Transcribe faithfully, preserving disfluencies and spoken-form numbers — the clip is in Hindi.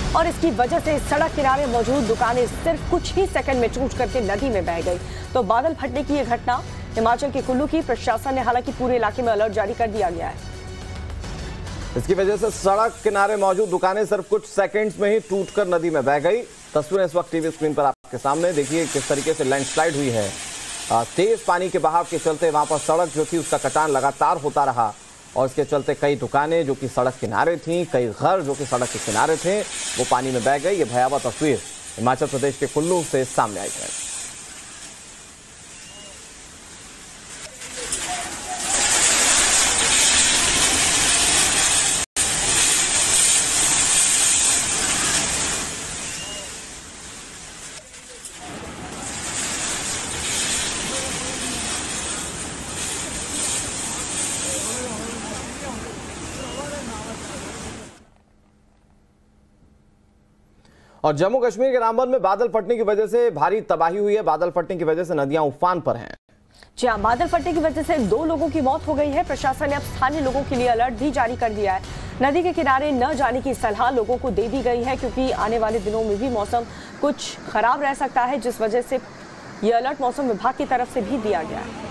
और इसकी वजह से सड़क किनारे मौजूद दुकानें सिर्फ कुछ ही सेकंड में टूट करके नदी में बह गई। तो बादल फटने की यह घटना हिमाचल के कुल्लू की। प्रशासन ने हालांकि पूरे इलाके में अलर्ट जारी कर दिया गया है। इसकी वजह से सड़क किनारे मौजूद दुकानें सिर्फ कुछ सेकंड्स में ही टूटकर नदी में बह गई। तस्वीरें इस वक्त टीवी स्क्रीन पर आपके सामने देखिए किस तरीके से लैंडस्लाइड हुई है। तेज पानी के बहाव के चलते वहां पर सड़क जो थी उसका कटान लगातार होता रहा और इसके चलते कई दुकानें जो कि सड़क किनारे थीं, कई घर जो कि सड़क के किनारे थे, वो पानी में बह गई। ये भयावह तस्वीर हिमाचल प्रदेश के कुल्लू से सामने आई है। और जम्मू कश्मीर के रामबन में बादल फटने की वजह से भारी तबाही हुई है। बादल फटने की वजह से नदियां उफान पर हैं। जी हां, बादल फटने की वजह से दो लोगों की मौत हो गई है। प्रशासन ने अब स्थानीय लोगों के लिए अलर्ट भी जारी कर दिया है। नदी के किनारे न जाने की सलाह लोगों को दे दी गई है क्योंकि आने वाले दिनों में भी मौसम कुछ खराब रह सकता है, जिस वजह से यह अलर्ट मौसम विभाग की तरफ से भी दिया गया है।